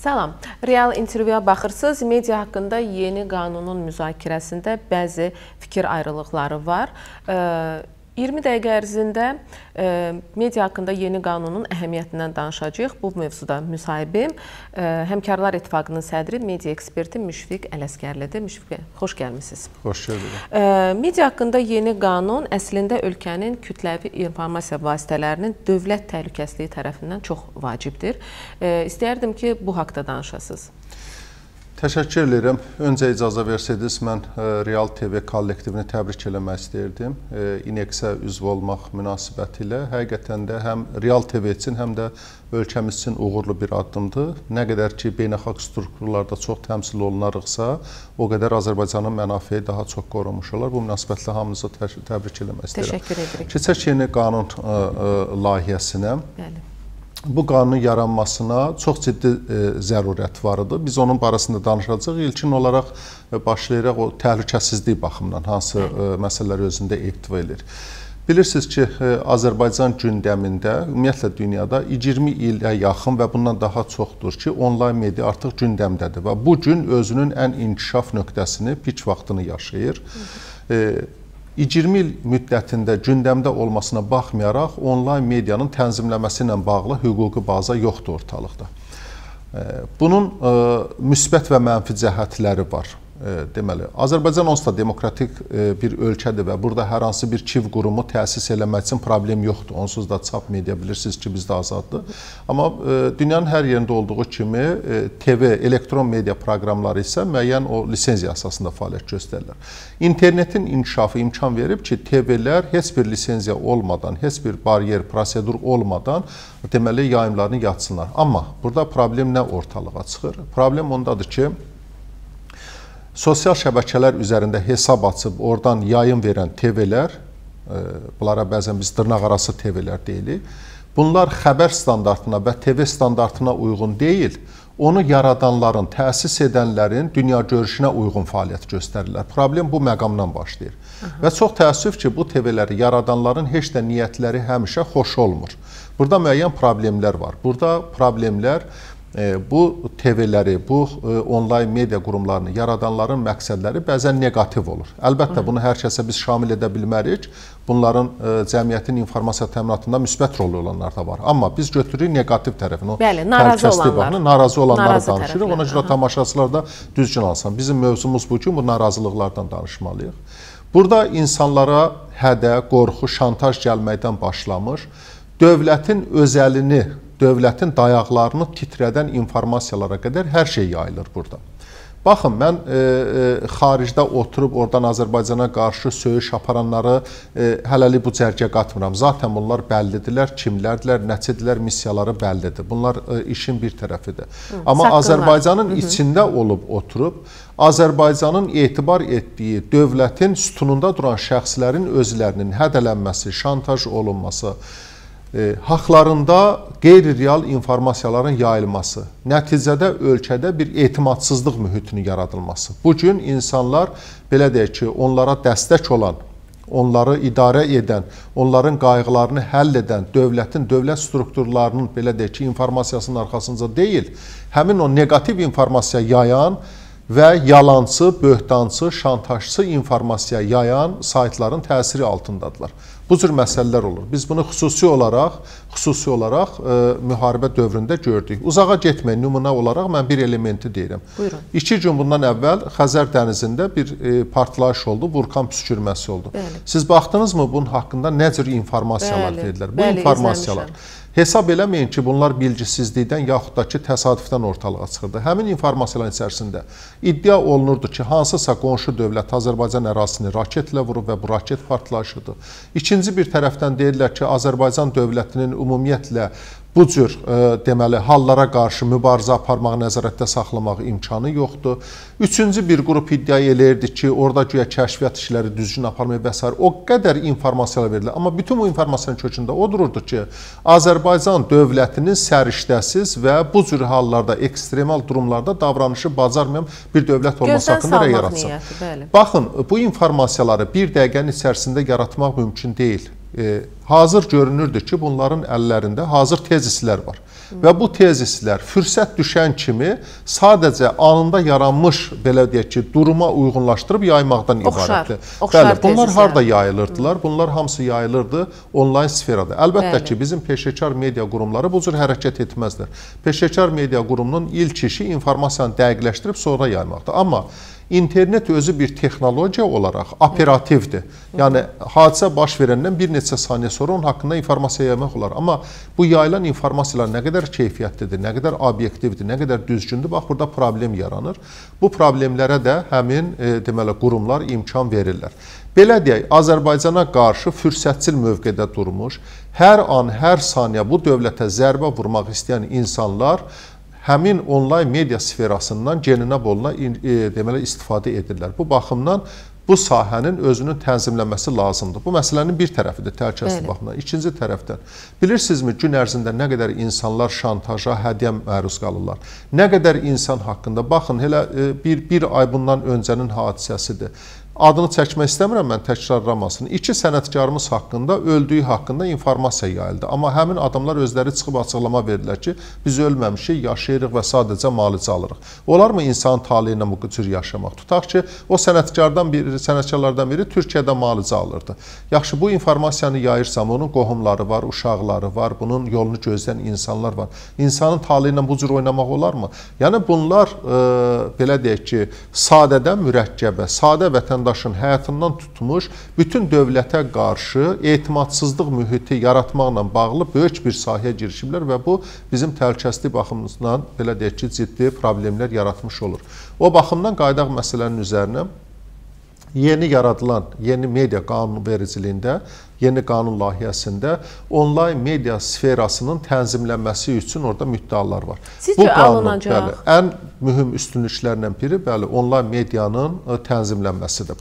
Salam. Real intervyuya baxırsınız. Media haqqında yeni qanunun müzakirəsində bəzi fikir ayrılıqları var. 20 dəqiqə ərzində media haqqında yeni qanunun əhəmiyyətindən danışacağıq. Bu mövzuda müsahibim Həmkarlar İttifaqının sədri, media eksperti Müşfiq Ələsgərlidir. Müşfiq, xoş gəlmisiniz. Xoş gördük. Media haqqında yeni qanun əslində ölkənin kütləvi informasiya vasitələrinin dövlət təhlükəsizliyi tərəfindən çox vacibdir. İstəyərdim ki, bu haqda danışasınız. Təşəkkür edirəm. Öncə icazə versəydiniz, mən Real TV kollektivini təbrik eləmək istəyirdim. İNEX-ə üzv olmaq münasibəti ilə həqiqətən də həm Real TV üçün, həm də ölkəmiz üçün uğurlu bir addımdır. Nə qədər ki, beynəlxalq strukturlarda çox təmsil olunarıqsa, o qədər Azərbaycanın mənafeyi daha çox qorunmuş olar. Bu münasibətlə hamınızı təbrik eləmək istəyirəm. Təşəkkür edirik. Keçək yeni qanun layihəsinə. Bəli. Bu qanunun yaranmasına çox ciddi zərurət var idi. Biz onun barəsində danışacağıq. İlkin olaraq başlayıraq o təhlükəsizlik baxımından hansı məsələlər özündə ehtiva edir. Bilirsiniz ki, Azərbaycan gündəmində, ümumiyyətlə dünyada 20 ilə yaxın və bundan daha çoxdur ki, onlayn media artıq gündəmdədir və bu gün özünün ən inkişaf nöqtəsini, pik vaxtını yaşayır. 20 il müddətində gündəmdə olmasına baxmayaraq, onlayn medianın tənzimləməsi ilə bağlı hüquqi baza yoxdur ortalıqda. Bunun müsbət və mənfi cəhətləri var. Deməli, Azərbaycan onsuz da demokratik bir ölkədir və burada hər hansı bir KİV qurumu təsis eləmək üçün problem yoxdur. Onsuz da çap media bilirsiniz ki, bizdə azaddır. Amma dünyanın hər yerində olduğu kimi TV, elektron media proqramları isə müəyyən o lisenziya əsasında fəaliyyət göstərirlər. İnternetin inkişafı imkan verib ki, TV-lər heç bir lisenziya olmadan, heç bir baryer, prosedur olmadan deməli yayımlarını yatsınlar. Amma burada problem nə ortalığa çıxır? Problem ondadır ki, sosial şəbəkələr üzərində hesab açıb oradan yayım verən TV-lər, bunlara bəzən biz dırnaqarası TV-lər deyilik, bunlar xəbər standartına və TV standartına uyğun deyil, onu yaradanların, təsis edənlərin dünya görüşünə uyğun fəaliyyət göstərirlər. Problem bu məqamdan başlayır. Və çox təəssüf ki, bu TV-ləri yaradanların heç də niyyətləri həmişə xoş olmur. Burada müəyyən problemlər var. Burada problemlər bu TV-ləri, bu onlayn media qurumlarını yaradanların məqsədləri bəzən negativ olur. Əlbəttə, bunu hər kəsə biz şamil edə bilmərik. Bunların cəmiyyətin informasiya təminatında müsbət rolü olanlar da var. Amma biz götürürük negativ tərəfini. Bəli, narazı olanlar. Narazı olanları danışırıq. Ona görə tamaşaçılar da düzgün alsın. Bizim mövzumuz bu gün bu narazılıqlardan danışmalıyıq. Burada insanlara hədə, qorxu, şantaj gəlməkdən başlamış, dövlətin özəlini, dövlətin dayaqlarını titrədən informasiyalara qədər hər şey yayılır burada. Baxın, mən xaricdə oturub oradan Azərbaycana qarşı söyüş aparanları hələlik bu cərgə qatmıram. Zaten bunlar bəllidirlər, kimlərdirlər, nəçidirlər, missiyaları bəllidir. Bunlar işin bir tərəfidir. Amma Azərbaycanın içində olub oturub, Azərbaycanın etibar etdiyi dövlətin sütununda duran şəxslərin özlərinin hədələnməsi, şantaj olunması, haqlarında qeyri-real informasiyaların yayılması, nəticədə ölkədə bir etimadsızlıq mühitinin yaradılması. Bugün insanlar, belə deyək ki, onlara dəstək olan, onları idarə edən, onların qayğılarını həll edən dövlət strukturlarının, belə deyək ki, informasiyasının arxasınca deyil, həmin o negativ informasiya yayan və yalancı, böhtancı, şantajçı informasiya yayan saytların təsiri altındadılar. Bu cür məsələlər olur. Biz bunu xüsusi olaraq müharibə dövründə gördük. Uzağa getməyin, nümunə olaraq mən bir elementi deyirəm. Buyurun. 2 gün bundan əvvəl Xəzər dənizində bir partlayış oldu, vulkan püskürməsi oldu. Bəli. Siz baxdınızmı bunun haqqında nə cür informasiyalar verirlər? Bu informasiyalar. Hesab eləməyin ki, bunlar bilgisizlikdən yaxud da ki, təsadüfdən ortalığa çıxırdı. Həmin informasiyaların içərisində iddia olunurdu ki, hansısa qonşu dövlət Azərbaycan ərazisini raketlə vurub və bu raket partlayışıdır. İkinci bir tərəfdən deyirlər ki, Azərbaycan dövlətinin ümumiyyətlə bu cür deməli hallara qarşı mübarizə aparmağı nəzarətdə saxlamaq imkanı yoxdur. Üçüncü bir qrup iddia eləyirdi ki, orada güya kəşfiyyat işləri düzgün aparmaya və s. o qədər informasiyalar verilir. Amma bütün bu informasiyanın kökündə o dururdu ki, Azərbaycan dövlətinin səriştəsiz və bu cür hallarda, ekstremal durumlarda davranışı bacarmayan bir dövlət olması haqqında rəy yaratsın. Baxın, bu informasiyaları bir dəqiqənin içərisində yaratmaq mümkün deyil. Hazır görünürdü ki, bunların əllərində hazır tezislər var. Və bu tezislər fürsət düşən kimi sadəcə anında yaranmış, belə deyək ki, duruma uyğunlaşdırıb yaymaqdan ibarətdir. Bəli, bunlar harada yayılırdılar? Bunlar hamısı yayılırdı onlayn sferada. Əlbəttə ki, bizim peşəkar media qurumları bu cür hərəkət etməzlər. Peşəkar media qurumunun ilk işi informasiyanı dəqiqləşdirib sonra yaymaqdır. Amma İnternet özü bir texnologiya olaraq operativdir. Yəni, hadisə baş verəndən bir neçə saniyə sonra onun haqqında informasiya yaymaq olar. Amma bu yayılan informasiyalar nə qədər keyfiyyətlidir, nə qədər obyektivdir, nə qədər düzgündür, bax, burada problem yaranır. Bu problemlərə də həmin deməli, qurumlar imkan verirlər. Belə deyək, Azərbaycana qarşı fürsətçil mövqedə durmuş, hər an, hər saniyə bu dövlətə zərbə vurmaq istəyən insanlar həmin onlayn media sferasından geninə boluna deməli, istifadə edirlər. Bu baxımdan bu sahənin özünün tənzimlənməsi lazımdır. Bu məsələnin bir tərəfidir, təhlükəsizlik baxımından. İkinci tərəfdən, bilirsinizmi, gün ərzində nə qədər insanlar şantaja, hədiyyə məruz qalırlar. Nə qədər insan haqqında, baxın, elə bir ay bundan öncənin hadisəsidir. Adını çəkmək istəmirəm, mən təkrarlamasın. 2 sənətkarımız haqqında, öldüyü haqqında informasiya yayıldı. Amma həmin adamlar özləri çıxıb açıqlama verdilər ki, biz ölməmişik, yaşayırıq və sadəcə müalicə alırıq. Olarmı insanın taleyi ilə bu cür yaşamaq? Tutaq ki, o sənətkarlardan biri Türkiyədə müalicə alırdı. Yaxşı, bu informasiyanı yayırsam, onun qohumları var, uşaqları var, bunun yolunu gözləyən insanlar var. İnsanın taleyi ilə bu cür oynamaq olarmı? Yəni, bunlar, belə deyək ki, sadədən mürəkkəbə, sadə vətəndaşın həyatından tutmuş, bütün dövlətə qarşı etimadsızlıq mühiti yaratmaqla bağlı böyük bir sahəyə girişiblər və bu bizim təhlükəsizlik baxımından belə deyək ki, ciddi problemlər yaratmış olur. O baxımdan qaydaq məsələnin üzərinə yeni yaradılan, yeni media qanunvericiliyində, yeni qanun layihəsində onlayn media sferasının tənzimlənməsi üçün orada müddəalar var. Sizcə alınacaq? Bəli, ən mühüm üstünlüklərdən biri, bəli, onlayn medianın tənzimlənməsidir.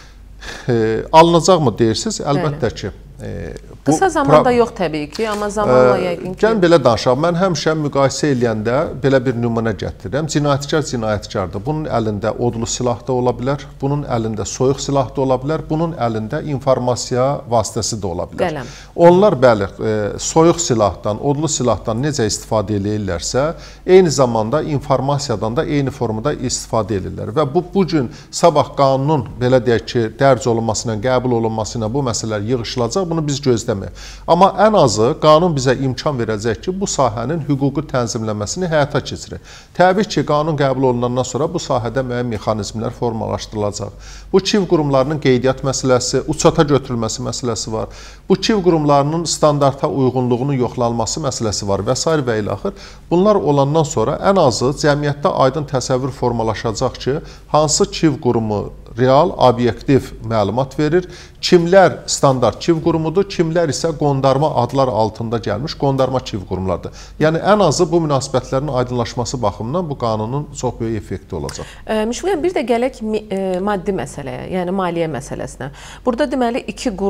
Alınacaq mı deyirsiniz? Əlbəttə ki. Qısa zamanda yox təbii ki, amma zamanla yəqin ki... Gəlin belə danışaq, mən həmişə müqayisə eləyəndə belə bir nümunə gətirirəm. Cinayətkar cinayətkardır. Bunun əlində odlu silah da ola bilər, bunun əlində soyuq silah da ola bilər, bunun əlində informasiya vasitəsi də ola bilər. Qələm. Onlar bəli, soyuq silahdan, odlu silahdan necə istifadə eləyirlərsə, eyni zamanda informasiyadan da eyni formada istifadə edirlər. Və bu gün sabah qanunun, belə deyək ki, dərc olunmasına, qəbul olunmasına bu məsələlər yığışılacaq. Bunu biz gözləməyik. Amma ən azı qanun bizə imkan verəcək ki, bu sahənin hüquqi tənzimlənməsini həyata keçirir. Təbii ki, qanun qəbul olunandan sonra bu sahədə müəyyən mexanizmlər formalaşdırılacaq. Bu çiv qurumlarının qeydiyyat məsələsi, uçata götürülməsi məsələsi var. Bu çiv qurumlarının standarta uyğunluğunun yoxlanılması məsələsi var və s. və ilə axır. Bunlar olandan sonra ən azı cəmiyyətdə aydın təsəvvür formalaşacaq ki, hansı çiv qurumu real, obyektiv məlumat verir. Kimlər standart çiv qurumudur, kimlər isə qondarma adlar altında gəlmiş qondarma çiv qurumlardır. Yəni, ən azı bu münasibətlərin aydınlaşması baxımından bu qanunun çox böyük effekti olacaq. Müşfiq, bir də gələk maddi məsələyə, yəni maliyyə məsələsinə. Burada deməli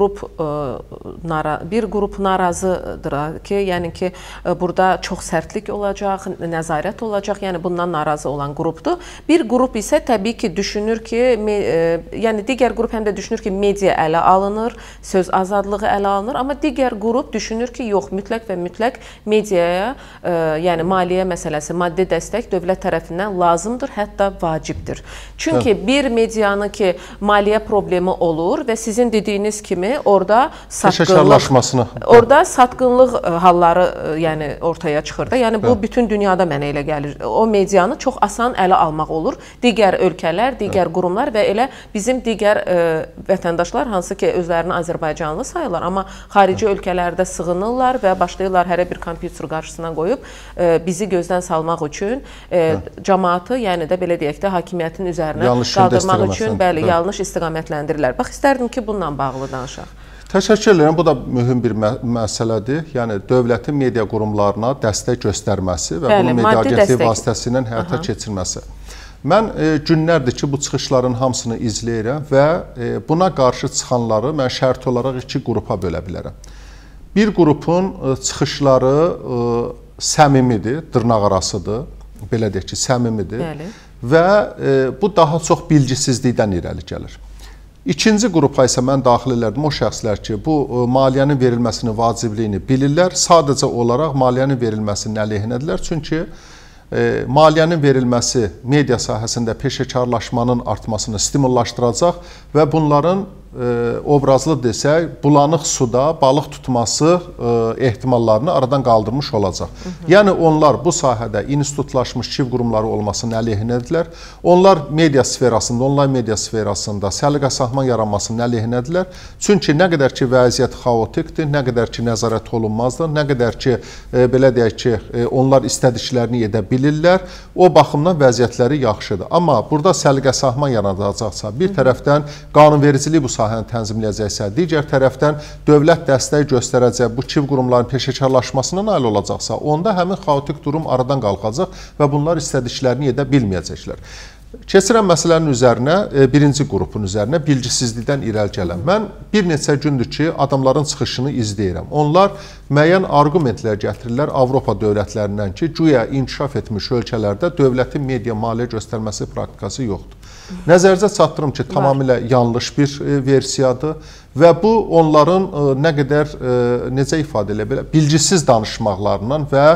bir qrup narazıdır ki, yəni ki, burada çox sərtlik olacaq, nəzarət olacaq, yəni bundan narazı olan qrupdur. Bir qrup isə təbii ki, düşünür ki, yəni digər qrup həm də düşünür ki, media ələ alınır, söz azadlığı ələ alınır, amma digər qrup düşünür ki, yox, mütləq və mütləq mediaya, yəni maliyyə məsələsi, maddi dəstək dövlət tərəfindən lazımdır, hətta vacibdir. Çünki bir medianın ki, maliyyə problemi olur və sizin dediyiniz kimi orada satqınlıq halları yəni ortaya çıxır da. Yəni bu bütün dünyada mənə elə gəlir. O medianı çox asan ələ almaq olur. Digər ölkələr, digər qurumlar və elə bizim digər vətəndaşlar, hansı ki, özlərini Azərbaycanlı sayırlar, amma xarici ölkələrdə sığınırlar və başlayırlar hərə bir kompüter qarşısına qoyub bizi gözdən salmaq üçün cəmaatı, yəni də belə deyək də, hakimiyyətin üzərinə qaldırmaq üçün yanlış istiqamətləndirirlər. Bax, istərdim ki, bununla bağlı danışaq. Təşəkkür edirəm. Bu da mühüm bir məsələdir. Yəni, dövlətin media qurumlarına dəstək göstərməsi və bunun media agentliyi vasitəsilə həyata keçirməsi. Mən günlərdir ki, bu çıxışların hamısını izləyirəm və buna qarşı çıxanları mən şərt olaraq 2 qrupa bölə bilərəm. Bir qrupun çıxışları səmimidir, dırnaqarasıdır, belə deyək ki, səmimidir və bu daha çox bilgisizlikdən irəli gəlir. İkinci qrupa isə mən daxil elərdim o şəxslər ki, bu maliyyənin verilməsinin vacibliyini bilirlər, sadəcə olaraq maliyyənin verilməsinin əleyhinədirlər. Çünki maliyyənin verilməsi media sahəsində peşəkarlaşmanın artmasını stimullaşdıracaq və bunların obrazlı desək, bulanıq suda balıq tutması ehtimallarını aradan qaldırmış olacaq. Yəni, onlar bu sahədə institutlaşmış çiv qurumları olmasının əleyhinədirlər. Onlar media sferasında, onlayn media sferasında səliqə-sahman yaranmasının əleyhinədirlər. Çünki nə qədər ki, vəziyyət xaotikdir, nə qədər ki, nəzarət olunmazdır, nə qədər ki, belə deyək ki, onlar istədiklərini edə bilirlər, o baxımdan vəziyyətləri yaxşıdır. Amma burada səliqə-sahman yaradacaqsa, bir tərəfdən qanunvericilik bu sahəni tənzimləyəcəksə, digər tərəfdən dövlət dəstək göstərəcək, bu çiv qurumların peşəkarlaşmasına nail olacaqsa, onda həmin xaotik durum aradan qalxacaq və bunlar istədiklərini edə bilməyəcəklər. Keçirəm məsələnin üzərinə, birinci qrupun üzərinə, bilgisizlikdən irəli gələn. Mən bir neçə gündür ki, adamların çıxışını izləyirəm. Onlar müəyyən arqumentlər gətirirlər Avropa dövlətlərindən ki, güya inkişaf etmiş ölkələrdə dövlətin media maliyyə göstərməsi praktikası yoxdur. Nəzərinizə çatdırım ki, tamamilə yanlış bir versiyadır və bu onların nə qədər, necə ifadə elə belə, bilgisiz danışmaqlarından və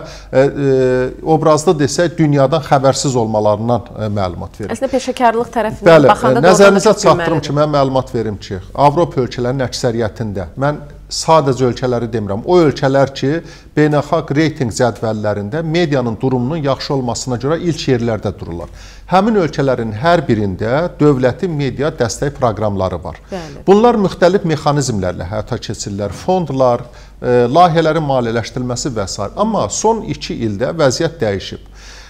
obrazda desək, dünyadan xəbərsiz olmalarından məlumat verir. Əslində, peşəkarlıq tərəfindən baxanda nəzərinizə çatdırım ki, mən məlumat verim ki, Avropa ölkələrinin əksəriyyətində, mən sadəcə ölkələri demirəm, o ölkələr ki, beynəlxalq reytinq cədvəllərində medianın durumunun yaxşı olmasına görə ilk yerlərdə dururlar. Həmin ölkələrin hər birində dövlətin media dəstək proqramları var. Bunlar müxtəlif mexanizmlərlə həyata keçirirlər, fondlar, layihələrin maliyyələşdirilməsi və s. Amma son 2 ildə vəziyyət dəyişib.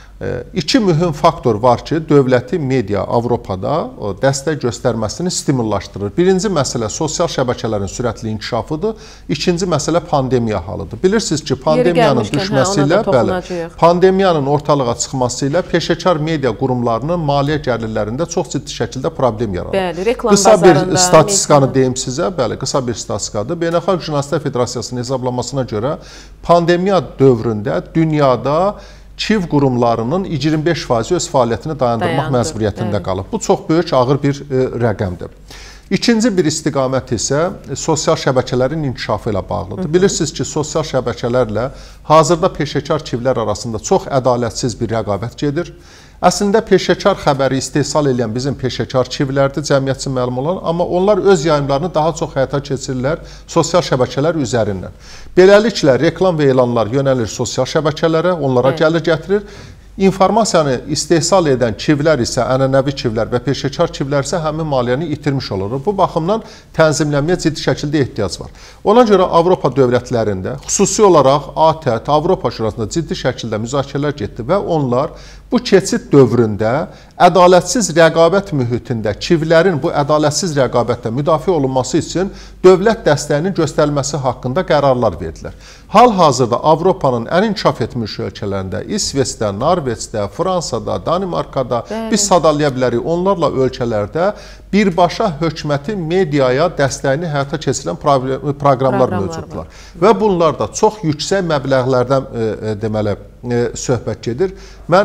İki mühüm faktor var ki, dövlətin media Avropada dəstək göstərməsini stimullaşdırır. Birinci məsələ sosial şəbəkələrin sürətli inkişafıdır. İkinci məsələ pandemiya halıdır. Bilirsiniz ki, pandemiyanın düşməsi ilə, pandemiyanın ortalığa çıxması ilə peşəkar media qurumlarının maliyyə gəlirlərində çox ciddi şəkildə problem yaranır. Qısa bir statistikanı deyim sizə, qısa bir statistikadır. Beynəlxalq Jurnalistlər Federasiyasının hesablamasına görə pandemiya dövründə dünyada çiv qurumlarının 25% öz fəaliyyətini dayandırmaq məcburiyyətində qalıb. Bu çox böyük, ağır bir rəqəmdir. İkinci bir istiqamət isə sosial şəbəkələrin inkişafı ilə bağlıdır. Bilirsiniz ki, sosial şəbəkələrlə hazırda peşəkar çivlər arasında çox ədalətsiz bir rəqabət gedir. Əslində, peşəkar xəbəri istehsal edən bizim peşəkar çivlərdir, cəmiyyət üçün məlum olan, amma onlar öz yayımlarını daha çox həyata keçirirlər sosial şəbəkələr üzərindən. Beləliklə, reklam və elanlar yönəlir sosial şəbəkələrə, onlara gəlir gətirir. İnformasiyanı istehsal edən çivlər isə, ənənəvi çivlər və peşəkar çivlər isə həmin maliyyəni itirmiş olur. Bu baxımdan tənzimlənməyə ciddi şəkildə ehtiyac var. Ona görə Avropa dövlətlərində, xüsusi olaraq ATƏT, Avropa Şurasında ciddi şəkildə müzakirələr getdi və onlar bu keçid dövründə ədalətsiz rəqabət mühitində çivlərin bu ədalətsiz rəqabətdə müdafiə olunması üçün dövlət dəstəyinin göstərilməsi haqqında qərarlar verdilər. Hal-hazırda Avropanın ən inkişaf etmiş ölkələrində, İsveçdə, Norveçdə, Fransada, Danimarkada, biz sadalaya bilərik, onlarla ölkələrdə birbaşa hökumətin mediaya dəstəyini həyata keçirilən proqramlar mövcuddular. Və bunlar da çox yüksək məbləğlərdən deməli söhbət gedir. Mən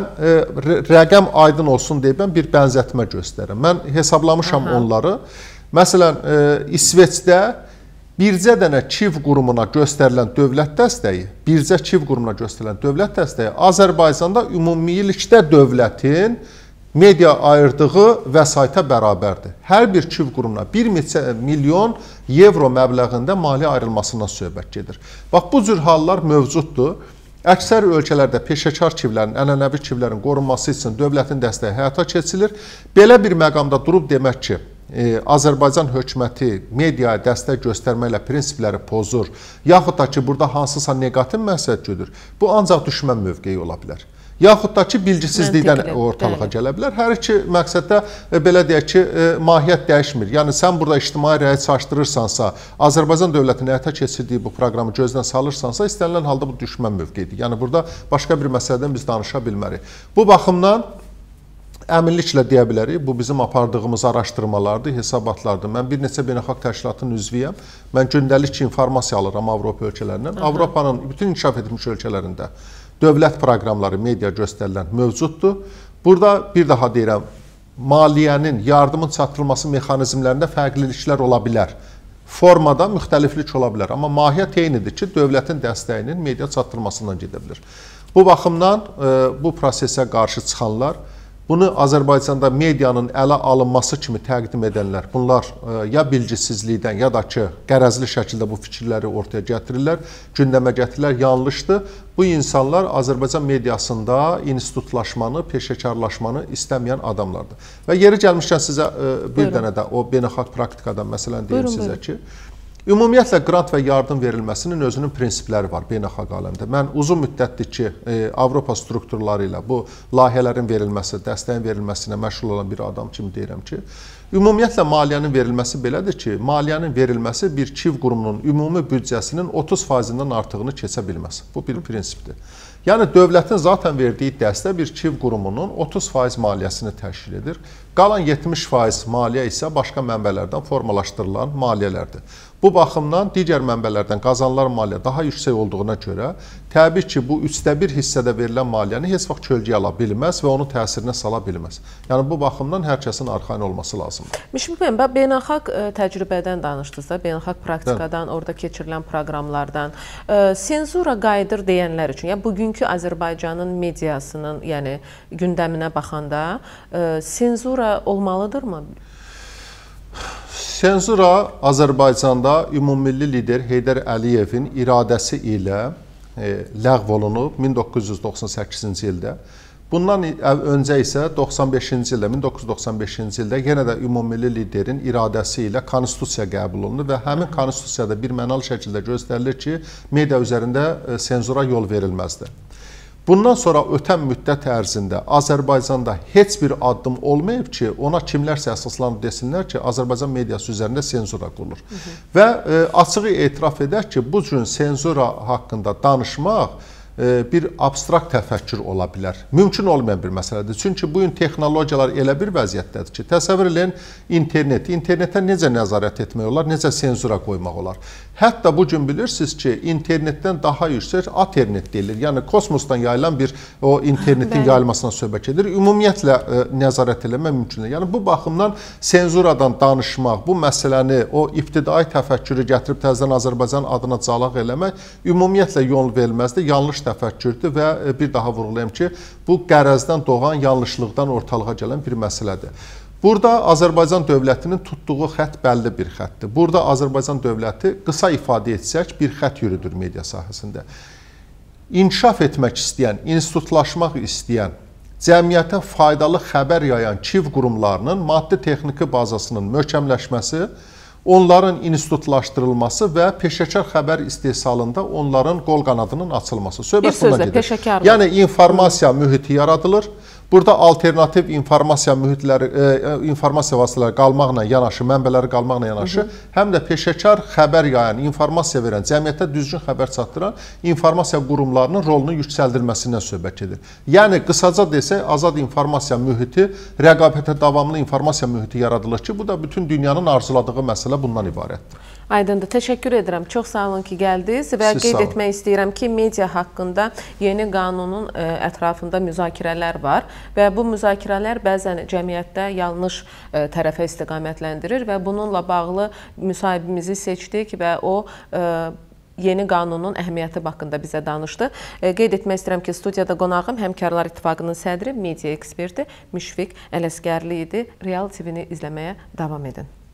rəqəm aydın olsun deyib bir bənzətmə göstərirəm. Mən hesablamışam onları. Məsələn, İsveçdə bircə dənə çiv qurumuna göstərilən dövlət dəstəyi, Azərbaycanda ümumilikdə dövlətin media ayırdığı vəsaitə bərabərdir. Hər bir çiv qurumuna 1 milyon evro məbləğində maliyyə ayrılmasından söhbət gedir. Bax, bu cür hallar mövcuddur. Əksər ölkələrdə peşəkar çivlərin, ənənəvi çivlərin qorunması üçün dövlətin dəstəyi həyata keçilir. Belə bir məqamda durub demək ki, Azərbaycan hökuməti mediaya dəstək göstərməklə prinsipləri pozur, yaxud da ki, burada hansısa neqativ məqsəd güdür, bu ancaq düşmən mövqeyi ola bilər. Yaxud da ki, bilgisizlikdən ortalığa gələ bilər. Hər iki məqsəddə, belə deyək ki, mahiyyət dəyişmir. Yəni, sən burada ictimai rəyi çaşdırırsansa, Azərbaycan dövlətinin həyata keçirdiyi bu proqramı gözdən salırsansa, istənilən halda bu düşmən mövqeyidir. Yəni, burada başqa bir məsələdən biz danışa bilmərik. Bu baxımdan əminliklə deyə bilərik, bu bizim apardığımız araşdırmalardır, hesabatlardır. Mən bir neçə beynəlxalq təşkilatın üzvüyəm. Mən gündəlik informasiya alıram Avropa ölkələrindən. Avropanın bütün inkişaf etmiş ölkələrində dövlət proqramları, media göstərilən mövcuddur. Burada bir daha deyirəm, maliyyənin, yardımın çatdırılması mexanizmlərində fərqliliklər ola bilər. Formada müxtəliflik ola bilər. Amma mahiyyət eynidir ki, dövlətin dəstəyinin media çatdırılmasından gedə bilir. Bu baxımdan bu prosesə qarşı çıxanlar, bunu Azərbaycanda medianın ələ alınması kimi təqdim edənlər, bunlar ya bilgisizlikdən, ya da ki, qərəzli şəkildə bu fikirləri ortaya gətirirlər, gündəmə gətirirlər, yanlışdır. Bu insanlar Azərbaycan mediasında institutlaşmanı, peşəkarlaşmanı istəməyən adamlardır. Və yeri gəlmişkən sizə bir dənə də o beynəlxalq praktikadan məsələn deyim sizə ki, ümumiyyətlə qrant və yardım verilməsinin özünün prinsipləri var beynəlxalq aləmdə. Mən uzun müddətdir ki, Avropa strukturları ilə bu layihələrin verilməsi, dəstəyin verilməsinə məşğul olan bir adam kimi deyirəm ki, ümumiyyətlə maliyyənin verilməsi belədir ki, maliyyənin verilməsi bir KİV qurumunun ümumi büdcəsinin 30%-dən artığını keçə bilməz. Bu bir prinsipdir. Yəni, dövlətin zaten verdiyi dəstə bir KİV qurumunun 30% maliyyəsini təşkil edir. Qalan 70% maliyyə isə başqa mənbələrdən formalaşdırılan maliyyələrdir. Bu baxımdan digər mənbələrdən qazanılan maliyyə daha yüksək olduğuna görə təbii ki, bu 1/3 hissədə verilən maliyyəni heç vaxt kölgəyə ala bilməz və onun təsirinə sala bilməz. Yəni, bu baxımdan hər kəsin arxayın olması lazımdır. Müşfiq bəy, beynəlxalq təcrübədən danışdınız da, beynəlxalq praktikadan, orada keçirilən proqramlardan. Senzura qayıdır deyənlər üçün, yəni bugünkü Azərbaycanın mediasının, yəni gündəminə baxanda senzura olmalıdırmı? Senzura Azərbaycanda ümummilli lider Heydər Əliyevin iradəsi ilə ləğv olunub 1998-ci ildə. Bundan öncə isə 95-ci ildə, 1995-ci ildə yenə də ümummilli liderin iradəsi ilə konstitusiya qəbul olundu və həmin konstitusiyada bir mənalı şəkildə göstərilir ki, media üzərində senzura yol verilməzdir. Bundan sonra ötən müddət ərzində Azərbaycanda heç bir addım olmayıb ki, ona kimlərsə əsaslanıb desinlər ki, Azərbaycan mediası üzərində senzura qurulur. Və açığı etiraf edək ki, bu cür senzura haqqında danışmaq bir abstrakt təfəkkür ola bilər. Mümkün olmayan bir məsələdir. Çünki bugün texnologiyalar elə bir vəziyyətdədir ki, təsəvvür edin internet. İnternetə necə nəzarət etmək olar, necə senzura qoymaq olar. Hətta bugün bilirsiniz ki, internetdən daha yüksək Aternet deyilir. Yəni, kosmosdan yayılan bir o internetin yayılmasına söhbət edir. Ümumiyyətlə nəzarət eləmək mümkün deyil. Yəni, bu baxımdan senzuradan danışmaq, bu məsələni, o ibtidai təfəkkürü gətirib təzədən Azərbaycan adına calaq eləmək ümumiyyətlə yol verilməzdir, yanlış təfəkkürdür və bir daha vurğulayım ki, bu qərəzdən doğan, yanlışlıqdan ortalığa gələn bir məsələdir. Burada Azərbaycan dövlətinin tutduğu xətt bəlli bir xəttdir. Burada Azərbaycan dövləti qısa ifadə etsək bir xətt yürüdür media sahəsində. İnkişaf etmək istəyən, institutlaşmaq istəyən, cəmiyyətə faydalı xəbər yayan KİV qurumlarının maddi-texniki bazasının möhkəmləşməsi, onların institutlaşdırılması və peşəkar xəbər istehsalında onların qol qanadının açılması. Bir sözlə, peşəkarlıq. Yəni, informasiya mühiti yaradılır. Burada alternativ informasiya mühitləri, informasiya vasitələri qalmaqla yanaşı, mənbələri qalmaqla yanaşı, həm də peşəkar xəbər yayan, informasiya verən, cəmiyyətə düzgün xəbər çatdıran informasiya qurumlarının rolunun yüksəldilməsindən söhbət edir. Yəni, qısaca desək, azad informasiya mühiti, rəqabətə davamlı informasiya mühiti yaradılır ki, bu da bütün dünyanın arzuladığı məsələ bundan ibarətdir. Aydındır. Təşəkkür edirəm. Çox sağ olun ki, gəldiniz və qeyd etmək istəyirəm ki, media haqqında yeni qanunun ətrafında müzakirələr var və bu müzakirələr bəzən cəmiyyətdə yanlış tərəfə istiqamətləndirir və bununla bağlı müsahibimizi seçdik və o yeni qanunun əhəmiyyəti haqqında bizə danışdı. Qeyd etmək istəyirəm ki, studiyada qonağım Həmkarlar İttifaqının sədri, media eksperti Müşfiq Ələsgərli idi. Real TV-ni izləməyə davam edin.